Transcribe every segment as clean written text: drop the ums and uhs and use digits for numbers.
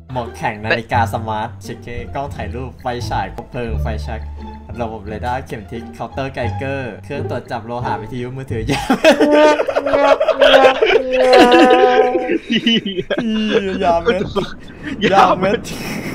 หมวกแข่งนาฬิกาสมาร์ทเช็คเคกล้องถ่ายรูปไฟฉายคบเพลิงไฟแช็กระบบเรดาร์เข็มทิศเคาน์เตอร์ไกเกอร์เครื่องตรวจจับโลหะวิทยุมือถือยายาเม็ดยาเม็ด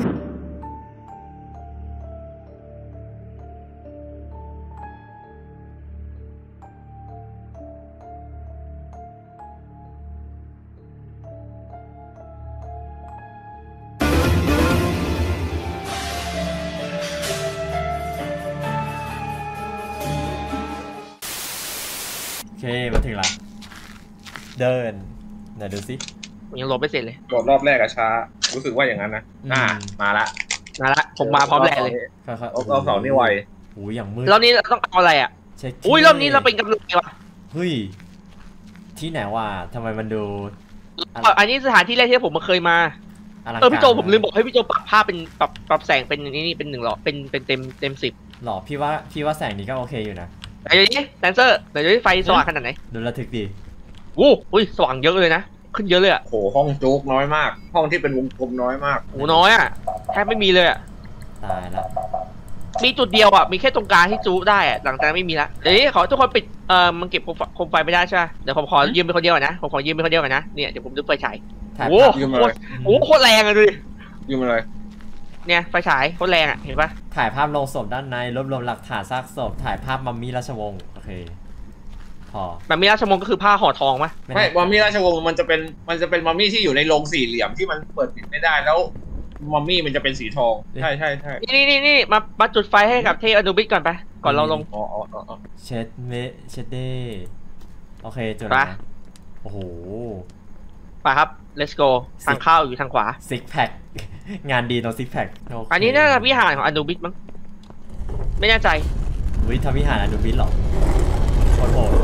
โอเคมาถึงละเดินไหนดูสิยังลบไม่เสร็จเลยโดดรอบแรกอะช้ารู้สึกว่าอย่างนั้นนะมาละผมมาพร้อมแรกเลยรอบสองนี่ไวโอ้ยอย่างมืดรอบนี้เราต้องเอาอะไรอ่ะอุ้ยรอบนี้เราเป็นกำลังวะเฮ้ยที่ไหนวะทำไมมันดูอันนี้สถานที่แรกที่ผมเคยมาพี่โจผมลืมบอกให้พี่โจปรับภาพเป็นปรับแสงเป็นนี่เป็น1 หลอดเป็นเต็ม10 หรอพี่ว่าแสงนี้ก็โอเคอยู่นะไอ้นี่แดนเซอร์เดี๋ยวไฟสว่างขนาดไหนดูระทึกดีอุ้ยสว่างเยอะเลยนะขึ้นเยอะเลยอ่ะโหห้องจุกน้อยมากห้องที่เป็นวงกลมน้อยมากโหน้อยอ่ะแทบไม่มีเลยอ่ะตายแล้วมีจุดเดียวอ่ะมีแค่ตรงกลางที่จุกได้อ่ะหลังจากนั้นไม่มีละเดี๋ยวขอทุกคนปิดมันเก็บโคมไฟไม่ได้ใช่ไหมเดี๋ยวผมขอยืมเป็นคนเดียวนะผมขอยืมเป็นคนเดียวนะเนี่ยเดี๋ยวผมดูไฟฉายโอ้โหโคตรแรงอ่ะดูดิยืมอะไรเนี่ยไฟฉายโคตรแรงอ่ะเห็นปะถ่ายภาพลงศพด้านในรวบรวมหลักฐานซากศพถ่ายภาพมัมมี่ราชวงศ์โอเคพอมัมมี่ราชวงศ์ก็คือผ้าห่อทองปะไม่มัมมี่ราชวงศ์มันจะเป็นมัมมี่ที่อยู่ในโรงสี่เหลี่ยมที่มันเปิดปิดไม่ได้แล้วมัมมี่มันจะเป็นสีทองใช่นี่มาจุดไฟให้กับเทพอนุบิสก่อนไปก่อนเราลงเช็ดเดโอเคจุดนะโอ้โหไปครับ let's go ทางเข้าอยู่ทางขวาซิกแพคงานดีตรงซิกแพคอันนี้น่าจะวิหารของอนุบิสมั้งไม่แน่ใจทำวิหารอนุบิสหรอโคตรโหด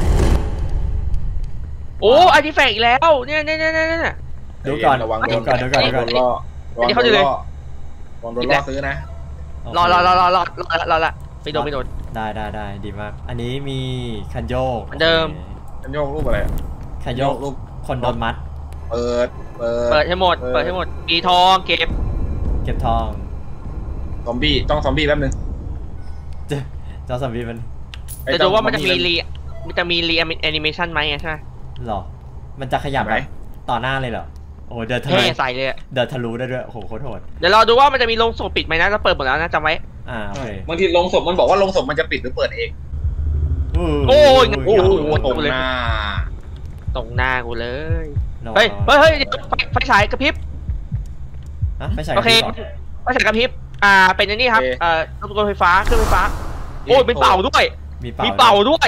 โอ้อาร์ติแฟกต์อีกแล้วเนี่ยดูก่อนล่อนี่เขาดูเลยวางโดนล่อซื้อนะรอละไปโดนได้ดีมากอันนี้มีคันโยกเดิมคันโยกรูปอะไรคันโยกรูปคนโดนมัดเปิดให้หมดมีทองเก็บทองซอมบี้ต้องซอมบี้แป๊บนึงเจ้าซอมบี้มันจะดูว่ามันจะมีรีแอนิเมชันไหมใช่ไหมหรอมันจะขยับไหมต่อหน้าเลยเหรอโอ้เดินทะลุใส่เลยเดินทะลุได้ด้วยโหโคตรโหดเดี๋ยวเราดูว่ามันจะมีลงศพปิดไหมนะเราเปิดหมดแล้วนะจำไว้โอเคบางทีลงศพมันบอกว่าลงศพมันจะปิดหรือเปิดเองโอ้ยตรงหน้ากูเลยเฮ้ยไฟฉายกระพริบโอเคไฟฉายกระพริบเป็นอันนี้ครับตัวไฟฟ้าเครื่องไฟฟ้าโอ้ยมีเป่าด้วยมีเป่า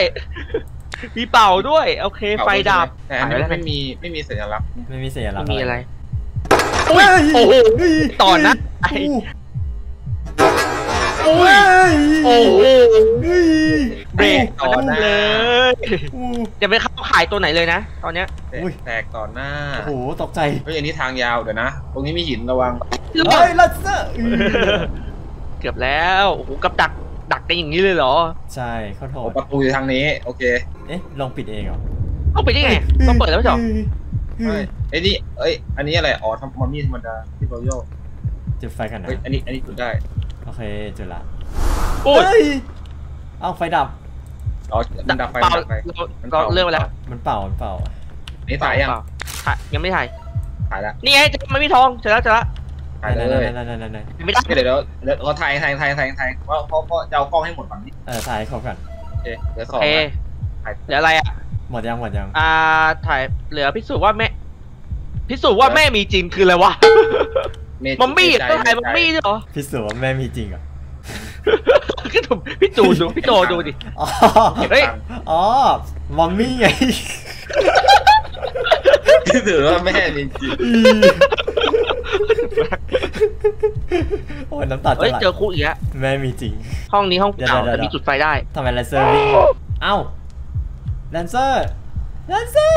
ด้วยโอเคไฟดับแต่ไม่มีสัญลักษณ์ไม่มีสัญลักษณ์มีอะไรโอ้โหต่อนะโอ้โหเบรกต่อเลยจะไม่เข้าขายตัวไหนเลยนะตอนเนี้ยแตกต่อหน้าโอ้โหตกใจเฮ้ยอันนี้ทางยาวเดี๋ยวนะตรงนี้มีหินระวังเฮ้ยลัสเซอร์เกือบแล้วโอ้โหกับดักกันอย่างนี้เลยเหรอใช่เขาโทรประตูอยู่ทางนี้โอเคลองปิดเองเหรอต้องปิดได้ไงต้องเปิดแล้วไม่ใช่ไอ้นี่อันนี้อะไรอ๋อทำมัมมี่ธรรมดาที่เราโยกจุดไฟกันนะอันนี้จุดได้โอเคจุดละโอ้ยเอาไฟดับมันดับไฟก็เลื่อนไปแล้วมันเป่านี่ถ่ายยังไม่ถ่ายแล้วนี่ไงมันมีทองเสร็จแล้วถ่ายเลยไม่ได้เดี๋ยวเราถ่ายเพราะจะเอากล้องให้หมดก่อนนี่ถ่ายเขาก่อนเดี๋ยวสองเดี๋ยวอะไรอ่ะหมดยังถ่ายเหลือพิสูจน์ว่าแม่มีจริงคืออะไรวะมัมมี่ต้องถ่ายมัมมี่ด้วยเหรอพิสูจน์ว่าแม่มีจริงเหรอพี่โจดูดิเฮ้ยมัมมี่ไงพิสูจน์ว่าแม่มีจริงโอ้ยน้ำตาจะไหลเจอคุกอีกแล้วแม่มีจริงห้องนี้ห้องเก่าแต่มีจุดไฟได้ทำไมแลนเซอร์วิ่งเอ้าแลนเซอร์ห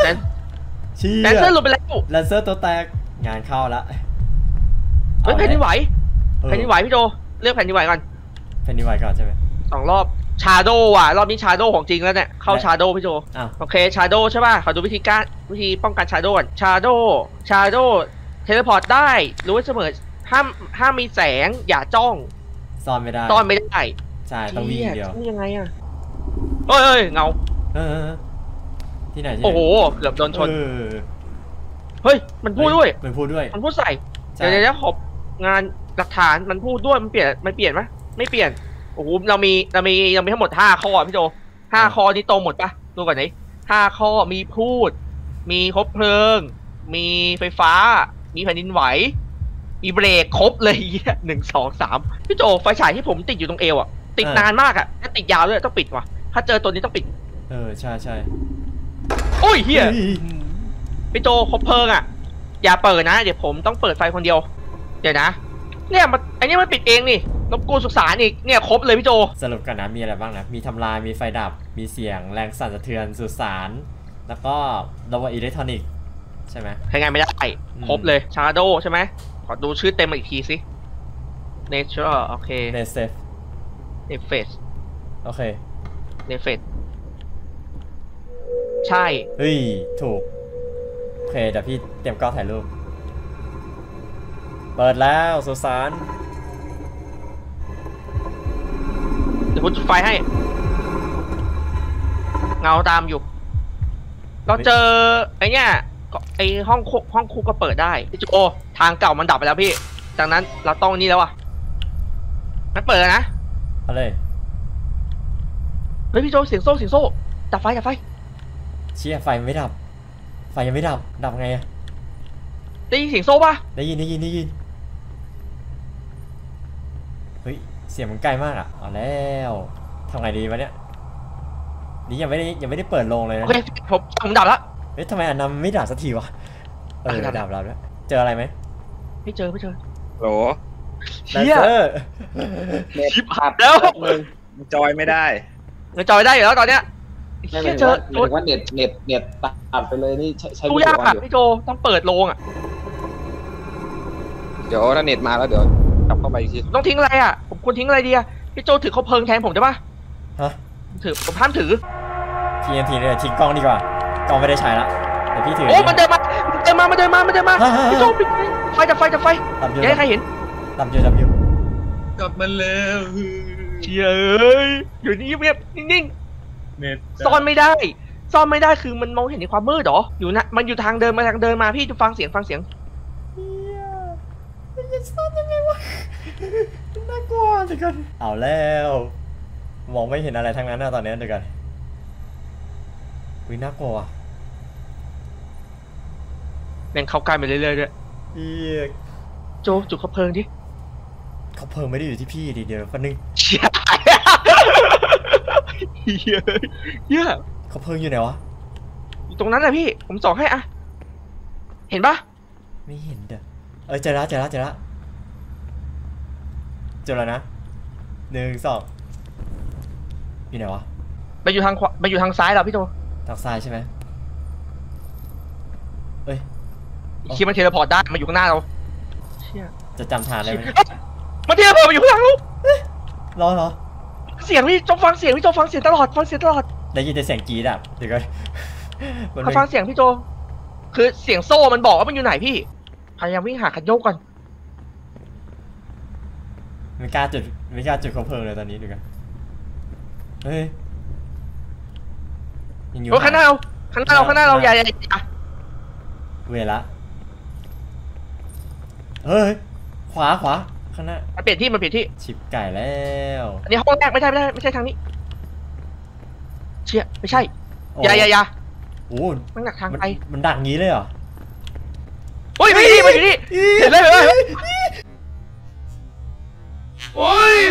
ลุดไปแล้วแลนเซอร์ตัวแตกงานเข้าละเฮ้ยแผ่นดินไหวพี่โจเลือกแผ่นดินไหวก่อนใช่ไหม 2 รอบชาโดว่ะรอบนี้ชาโดของจริงแล้วเนี่ยเข้าชาโดพี่โจโอเคชาโดใช่ป่ะขอดูวิธีป้องกันชาโดก่อนชาโดเลพอร์ตได้รู้ไว้เสมอห้ามมีแสงอย่าจ้องซ่อนไม่ได้ซ่อนไม่ได้ใช่ต้องวิ่งเดียวนี่ยังไงอะเฮ้ยเงาที่ไหนโอ้โหเกือบโดนชนเเฮ้ยมันพูดด้วยมันพูดด้วยมันพูดใส่เดี๋ยวขอบงานหลักฐานมันพูดด้วยมันเปลี่ยนไหมไม่เปลี่ยนโอ้โหเรามีทั้งหมด5 ข้อพี่โจ5 ข้อนี้ตรงหมดปะดูก่อนนี้5 ข้อมีพูดมีคบเพลิงมีไฟฟ้ามีแผ่นดินไหวมีเบรกครบเลย1 2 3พี่โจไฟฉายที่ผมติดอยู่ตรงเอวอ่ะติดนานมากอ่ะถ้าติดยาวด้วยต้องปิดว่ะถ้าเจอตัวนี้ต้องปิดใช่โอ้ยเฮียพี่โจคบเพลิงอ่ะอย่าเปิดนะเดี๋ยวผมต้องเปิดไฟคนเดียวเดี๋ยวนะเนี่ยมันไอเนี้ยมันปิดเองนี่รบกวนสุสานอีกเนี่ยครบเลยพี่โจสรุปกันนะมีอะไรบ้างนะมีทำลายมีไฟดับมีเสียงแรงสั่นสะเทือนสุสานแล้วก็ระบบอิเล็กทรอนิกส์ใช่ไหมใช้งานไม่ได้ครบเลยชาโดใช่ไหมขอดูชื่อเต็มอีกทีสิ Nature โอเค Nefes โอเค Nefes ใช่เฮ้ยถูกโอเคเดี๋ยวพี่เตรียมกล้องถ่ายรูปเปิดแล้วสุสานเดี๋ยวผมจุดไฟให้เงาตามอยู่เราเจอไอ้เนี้ยไอ้ห้องคุกก็เปิดได้พี่โจทางเก่ามันดับไปแล้วพี่จากนั้นเราต้องนี่แล้วอ่ะมันเปิดนะอะไรเฮ้ยพี่โจเสียงโซ่ดับไฟเชี่ยไฟไม่ดับไฟยังไม่ดับไงอะได้ยินเสียงโซ่ป่ะได้ยินเฮ้ยเสียงมันใกล้มากอ่ะเอาแล้วทำไงดีวะเนี่ยนี่ยังไม่ได้เปิดโรงเลยนะโอเคผมดับแล้วเฮ้ยทำไมอันนั้นไม่ดับสักทีวะดับแล้วด้วยเจออะไรไหมไม่เจอโหลเชี่ยชิปหัดแล้วจอยไม่ได้จอยได้อยู่แล้วตอนเนี้ยไม่เจอว่าเน็ตตัดไปเลยนี่ใช้ตู้ยากอ่ะพี่โจต้องเปิดโรงอ่ะเดี๋ยวถ้าเน็ตมาแล้วเดี๋ยวกลับเข้าไปอีกทีต้องทิ้งอะไรอ่ะผมควรทิ้งอะไรดีอ่ะพี่โจถือเขาเพลิงแทนผมได้ปะฮะถือผมห้ามถือทีเลยทิ้งกล้องดีกว่ากล้องไม่ได้ใช้ละเดี๋ยวพี่ถือโอ้มันเดินมาพี่โจปิดไฟดับไฟอย่าให้ใครเห็นดับอยู่กลับมาแล้วเชี่ยเอ้ยอยู่นี่เงียบนิ่งซ่อนไม่ได้คือมันมองเห็นในความมืดหรออยู่นะมันอยู่ทางเดินมาพี่จะฟังเสียงจะซ่อนยังไงวะน่ากลัวเดี๋ยวกันเอาแล้วมองไม่เห็นอะไรทั้งนั้นนะตอนนี้เดี๋ยวกันน่ากลัวแม่งเข้าใกล้ไปเรื่อยๆด้วยโจจุดเขาเพลิงดิเขาเพลิงไม่ได้อยู่ที่พี่ดีเดียวคนนึงเชี่ยเขาเพลิงอยู่ไหนวะอยู่ตรงนั้นแหละพี่ผมส่องให้อะเห็นปะไม่เห็นเด้อเจอแล้วนะ1 2อยู่ไหนวะไปอยู่ทางขวาไปอยู่ทางซ้ายเหรอพี่โจทางซ้ายใช่ไหมคิดมันเทเลพอร์ตได้มาอยู่ข้างหน้าเราจะจำทางได้ไหมมันเทเลพอร์ตมาอยู่ข้างหลังเราเหรอเสียงพี่โจฟังเสียงตลอดได้ยินแต่เสียงกรี๊ดอ่ะเดี๋ยวก่อนฟังเสียงพี่โจคือเสียงโซ่มันบอกว่ามันอยู่ไหนพี่พยายามวิ่งหาคันโยกก่อนไม่กล้าจุดเขาเพลิงเลยตอนนี้ดูกันเฮ้ยยังอยู่ข้างหน้าเราอย่าเวลาเฮ้ยขวาข้างหน้ามันเปลี่ยนที่ชิบไก่แล้วอันนี้ห้องแรกไม่ใช่ทางนี้เชี่ยไม่ใช่อย่าโอ้มันดักทางไปมันดักงี้เลยเหรอโอ้ยมันอยู่นี่เห็นเลยโอ้ย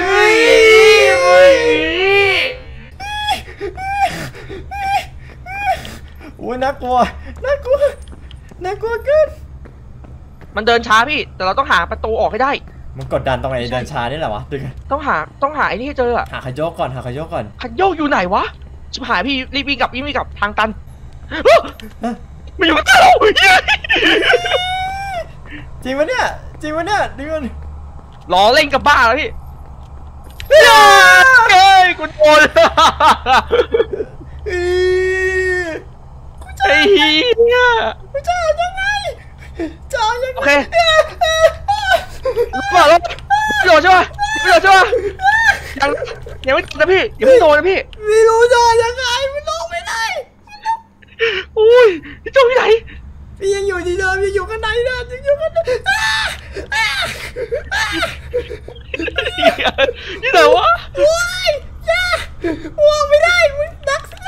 น่ากลัวเกินมันเดินช้าพี่แต่เราต้องหาประตูออกให้ได้มันกดดันตรงไหนเดินช้านี่แหละวะต้องหาไอ้นี่ให้เจอหาขยโยกก่อนขยโยกอยู่ไหนวะชิบหายพี่รีบวิ่งกลับทางตันมันอยู่กับเราจริงวะเนี่ยดูกันล้อเล่นกับบ้าแล้วพี่เฮ้ยกูโดนไอ้เหี้ยกูจะยังไงจอยังโอเครู้แล้วไม่โดนใช่ป่ะไม่โดนใช่ป่ะยังไม่โดนนะพี่ยังไม่โดนนะพี่ไม่รู้จอยังไงมันลงไม่ได้อุ้ยพี่โจที่ไหนพี่ยังอยู่ที่เดิมยังอยู่ข้างในนะยังอยู่ข้างในนี่ไหนวะโอ้ยจ้าว่างไม่ได้มึงนักสิ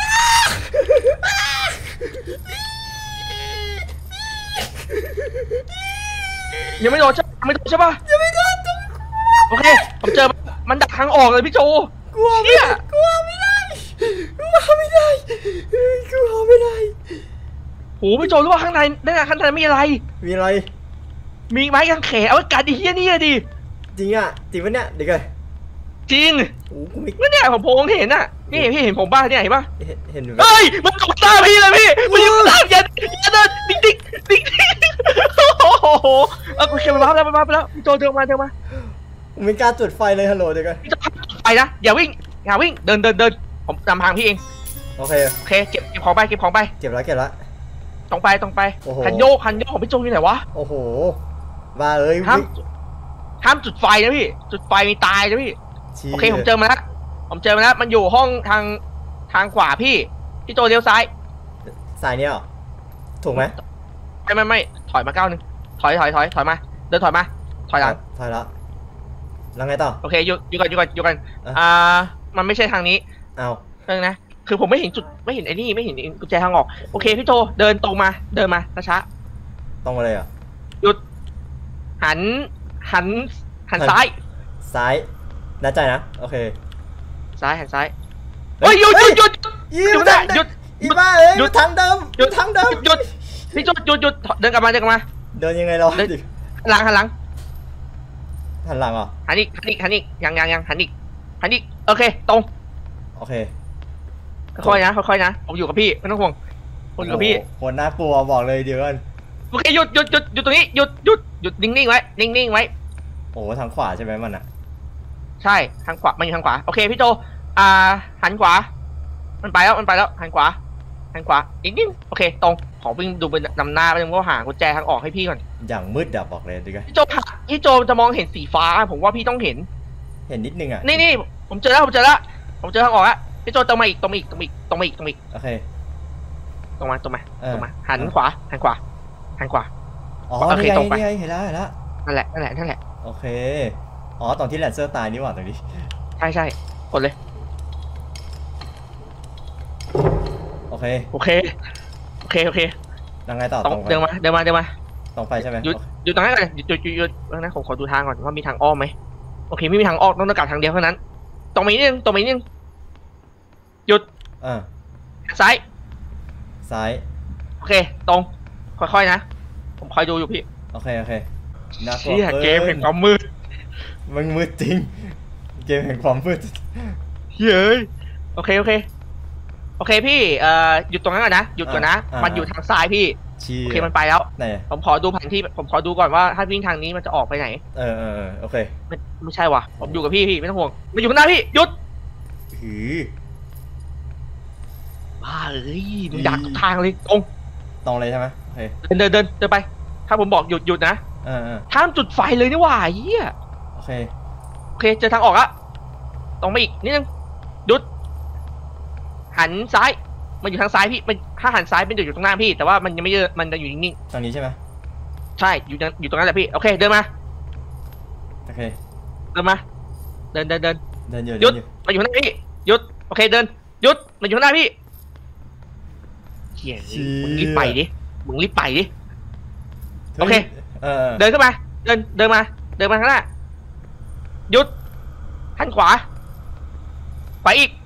ยังไม่โดนใช่ไม่โดนใช่ป่ะยังไม่โดนโอเคผมเจอมันดักทางออกเลยพี่โจกลัวไม่ได้กลัวไม่ได้กลัวไม่ได้กลัวไม่ได้โหพี่โจรู้ว่าข้างในข้างในมีอะไรมีอะไรมีไม้กางเขนเอาไว้กัดดิเฮียนี่ดิจริงอ่ะจริงปะเนี่ยเด็กเลยจริงโอ้กูไม่ก็เนี่ยผมเห็นน่ะนี่พี่เห็นผมบ้าเนี่ยเห็นป่ะเห็นเฮ้ยมันตกตาพี่เลยพี่มันอยู่ตามอย่าเดินติ๊กติ๊กติ๊กโอ้โหโอเคมันมาแล้วพี่โจเดินมาไม่กล้าจุดไฟเลยฮัลโหลเด็กเลยพี่โจไปนะอย่าวิ่งเดินผมนำทางพี่เองโอเคเก็บของไปเก็บของไปเก็บแล้วตรงไปคันโยกของพี่โจอยู่ไหนวะโอ้โหมาเลยห้ามจุดไฟนะพี่จุดไฟมีตายนะพี่โอเคผมเจอมาแล้วมันอยู่ห้องทางขวาพี่โจเลี้ยวซ้ายเนี่ยหรอถูกไหมไม่ถอยมาก้าวนึงถอยมาเดินถอยมาถอยหลังแล้วไงต่อโอเคอยู่กันมันไม่ใช่ทางนี้เอาเรื่องนะคือผมไม่เห็นจุดไม่เห็นไอ้นี่ไม่เห็นกุญแจทางออกโอเคพี่โจเดินตรงมาช้าตรงมาเลยอ่ะหยุดหันซ้ายแน่ใจนะโอเคหันซ้ายเฮ้ยหยุดอีบ้าเอ้ยหยุดทางเดิมหยุดพี่โจหยุดเดินกลับมาเดินยังไงเราหันหลังเหรอหันอีกยังหันอีกโอเคตรงโอเคค่อยนะผมอยู่กับพี่ไม่ต้องห่วงผมอยู่กับพี่คนน่ากลัวบอกเลยเดี๋ยวกันโอเคหยุดตรงนี้หยุดนิ่งๆไว้โอ้ทางขวาใช่ไหมมันอ่ะใช่ทางขวามันอยู่ทางขวาโอเคพี่โจหันขวามันไปแล้วหันขวาอีกนิดโอเคตรงขอวิ่งดูเป็นนำหน้าไปยังว่าหากุญแจทางออกให้พี่ก่อนอย่างมืดดับบอกเลยดิกันพี่โจจะมองเห็นสีฟ้าผมว่าพี่ต้องเห็นนิดนึงอ่ะนี่ผมเจอแล้วผมเจอทางออกแล้วพี่โจตรงมาอีกโอเคตรงมาหันขวาอ๋อโอเคตรงไปเห็นแล้วนั่นแหละโอเคอ๋อตอนที่แลนเซอร์ตายนี่หว่าตรงนี้ใช่กดเลยโอเคยังไงต่อเดินมาตรงไปใช่ไหมหยุดตรงนั้นก่อนหยุดนะผมขอดูทางก่อนว่ามีทางอ้อมไหมโอเคไม่มีทางอ้อมต้องกลับทางเดียวเท่านั้นตรงนี้นึงหยุดซ้ายโอเคตรงค่อยๆนะผมคอยดูอยู่พี่โอเคน่ากลัวเกมแห่งความมืดมันมืดจริงเกมแห่งความมืดเฮ้ยโอเคพี่หยุดตรงนั้นก่อนนะหยุดก่อนนะมันอยู่ทางซ้ายพี่โอเคมันไปแล้วผมขอดูแผนที่ผมขอดูก่อนว่าถ้าวิ่งทางนี้มันจะออกไปไหนโอเคไม่ใช่ว่ะผมอยู่กับพี่ไม่ต้องห่วงมันอยู่ข้างหน้าพี่หยุดบ้ามันดักทางเลยตรงเลยใช่ไหมโอเคเดินไปถ้าผมบอกหยุดนะห้ามจุดไฟเลยนี่หว่าเฮียโอเคเจอทางออกละตรงมาอีกนิดนึงหยุดหันซ้ายมันอยู่ทางซ้ายพี่มันถ้าหันซ้ายเป็นอยู่ตรงหน้าพี่แต่ว่ามันยังไม่เยอะมันจะอยู่นิ่งๆตรงนี้ใช่ไหมใช่อยู่ตรงนั้นแหละพี่โอเคเดินมาโอเคเดินมาเดินหยุดมันอยู่ข้างหน้าพี่หยุดโอเคเดินหยุดมันอยู่ข้างหน้าพี่เฮียมึงรีบไปดิโอเคเดินขึ้นมาเดินมาข้างหน้าหยุดหันขวาไปอีก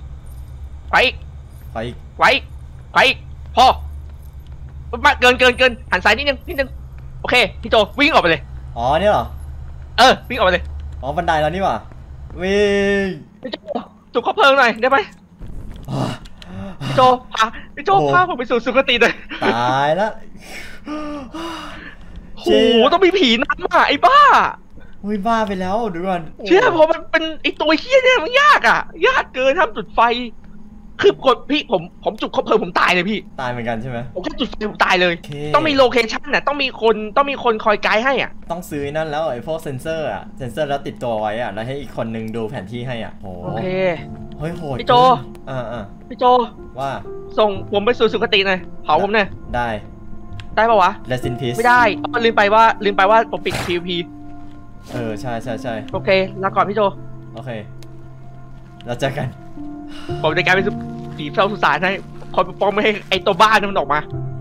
พอมาเกินหันซ้ายนิดนึงโอเคพี่โจวิ่งออกไปเลยอ๋อเนี่ยเหรอวิ่งออกไปเลยอ๋อบันไดแล้วนี่หว่าวิ่งพี่โจจุดข้อเพลิงหน่อยได้ไหมพี่โจพาผมไปสู่สุคติเลยตายแล้วโหต้องมีผีนำไอ้บ้าบ้าไปแล้วดูก่อนเชื่อพอมันเป็นไอ้ตัวเฮี้ยเนี่ยมันยากเกินทำจุดไฟคือกดพี่ผมจุดคบเพลิงผมตายเลยพี่ตายเหมือนกันใช่ไหมผมแค่จุดไฟผมตายเลยต้องมีโลเคชั่นน่ะต้องมีคนคอยไกด์ให้อ่ะต้องซื้อนั่นแล้วไอ้พวกเซนเซอร์อ่ะเซนเซอร์แล้วติดตัวไว้อ่ะแล้วให้อีกคนนึงดูแผนที่ให้อ่ะโอเคเฮ้ยโหดพี่โจพี่โจว่าส่งผมไปสู่สุคติหน่อยเผาผมหน่อยได้ปะวะ Rest in peace ไม่ได้ลืมไปว่าผมปิด PVP ใช่โอเคลาก่อนพี่โจโอเคเราเจอกันผมในการเป็นผีเฝ้าสุสานให้คอยปกป้องไม่ให้ไอตัวบ้านมันออกมา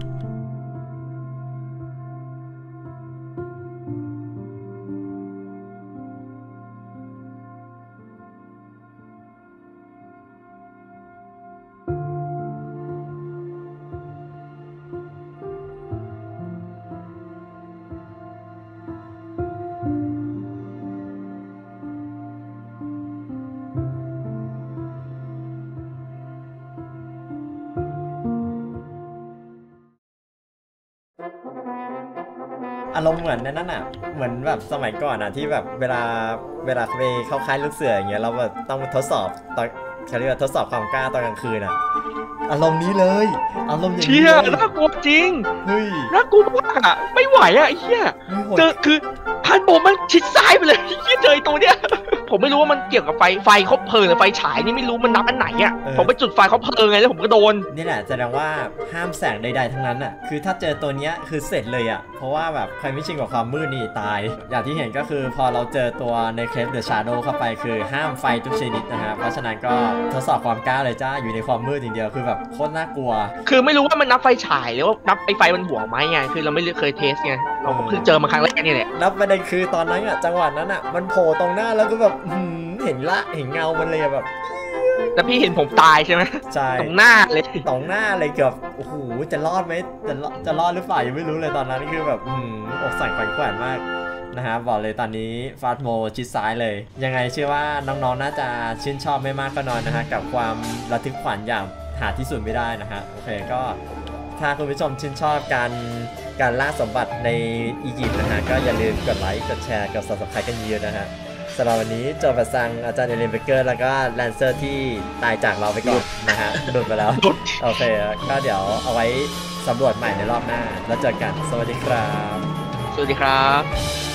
อารมณ์เหมือนนั่นน่ะเหมือนแบบสมัยก่อนอ่ะที่แบบเวลาไปเข้าค่ายลูกเสืออย่างเงี้ยเราแบบต้องทดสอบตอนเขาเรียกว่าทดสอบความกล้าตอนกลางคืนอ่ะอารมณ์นี้เลยอารมณ์อย่างนี้เลยน่ากลัวจริงเฮ้ยน่ากลัวมากอ่ะไม่ไหวอ่ะไอ้เหี้ยเจอคือพันโบมันชิดซ้ายไปเลยเหี้ยเจอตัวเนี้ยผมไม่รู้ว่ามันเกี่ยวกับไฟเขาเพลิงหรือไฟฉายนี่ไม่รู้มันนับอันไหนอ่ะผมไปจุดไฟเขาเพลิงไงแล้วผมก็โดนนี่แหละแสดงว่าห้ามแสงใดๆทั้งนั้นอ่ะคือถ้าเจอตัวเนี้ยคือเสร็จเลยอ่ะเพราะว่าแบบใครไม่ชินกับความมืดนี่ตายอย่างที่เห็นก็คือพอเราเจอตัวในเคปเดอะชาโดว์เข้าไปคือห้ามไฟทุกชนิดนะฮะเพราะฉะนั้นก็ทดสอบความกล้าเลยจ้าอยู่ในความมืดอย่างเดียวคือแบบโคตรน่ากลัวคือไม่รู้ว่ามันนับไฟฉายหรือว่านับไฟบนหัวไหมไงคือเราไม่เคยเทสไงเราเพิ่งเจอมาครั้งแรกนี่แหละแล้วประเด็นคือตอนนั้นอ่ะจังหวะนั้นอ่ะมันโผล่ตรงหน้าแล้วก็แบบเห็นเงามันเลยแบบแล้วพี่เห็นผมตายใช่ไหมใช่ตรงหน้าเลยเกือบโอ้โหจะรอดไหมจะรอดหรือเปล่ายังไม่รู้เลยตอนนั้นคือแบบอกสั่นขวัญแขวนมากนะฮะบอกเลยตอนนี้ฟาสโมชิดซ้ายเลยยังไงเชื่อว่าน้องๆน่าจะชื่นชอบไม่มากก็น้อยนะฮะกับความระทึกขวัญอย่างหาที่สุดไม่ได้นะฮะโอเคก็ถ้าคุณผู้ชมชื่นชอบการล่าสมบัติในอียิปต์นะฮะก็อย่าลืมกดไลค์กดแชร์กด Subscribe กันเยอะนะฮะสำหรับวันนี้โจบัสซังอาจารย์เอเลนเบเกอร์แล้วก็แลนเซอร์ที่ตายจากเราไปก่อนนะฮะหลุดไปแล้วโอเคก็เดี๋ยวเอาไว้สำรวจใหม่ในรอบหน้าแล้วเจอกันสวัสดีครับสวัสดีครับ